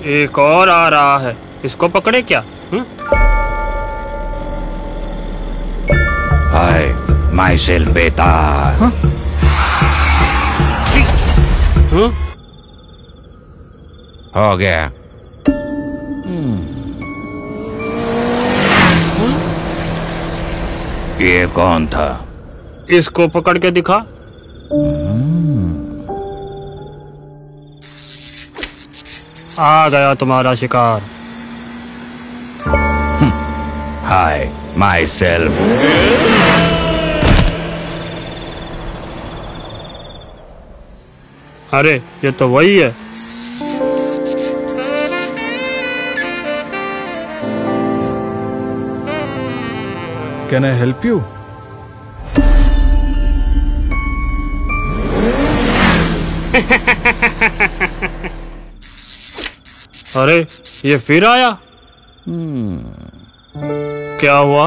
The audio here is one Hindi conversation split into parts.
एक और आ रहा है, इसको पकड़े क्या? हाय माइसेल्फ बेटा। हो गया। ये कौन था? इसको पकड़ के दिखा। आ गया तुम्हारा शिकार। Hi myself. अरे ये तो वही है। Can I help you? अरे ये फिर आया। क्या हुआ?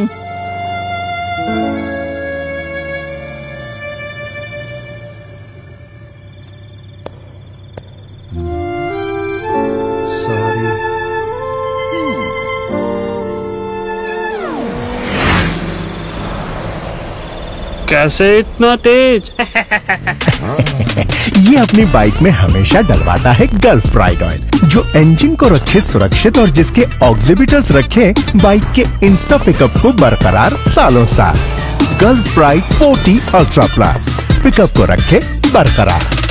Sorry. कैसे इतना तेज? ये अपनी बाइक में हमेशा डलवाता है गल्फ प्राइड ऑयल, जो इंजन को रखे सुरक्षित और जिसके ऑक्सीबिटर्स रखे बाइक के इंस्टा पिकअप को बरकरार सालों साल। Gulf Pride 40 Ultra Plus pickup को रखे बरकरार।